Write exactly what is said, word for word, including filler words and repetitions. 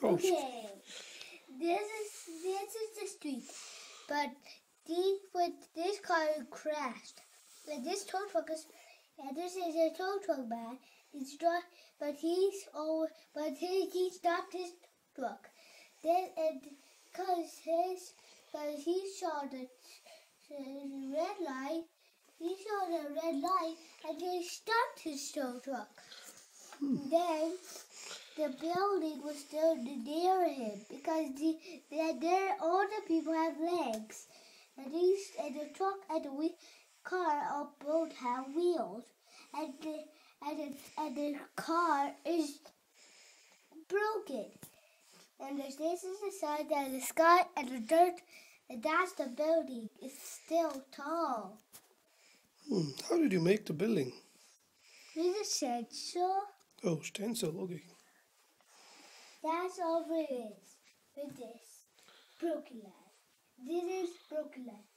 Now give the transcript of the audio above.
Oh. Okay. This is this is the street, but the with this car crashed. But this tow truck is, yeah, this is a tow truck man. He's not, but he's oh, but he he stopped his truck. Then and cause his cause he saw the, the red light, he saw the red light, and he stopped his tow truck. Hmm. Then the building was still near him because the, the there all the people have legs, and these and the truck and the wheel, car all both have wheels, and the and the, and the car is broken. And this is the side that the sky and the dirt, and that's the building. It's still tall. Hmm. How did you make the building? With a sensor. Oh, stencil. Okay. That's all it is with this broken light. This is broken light.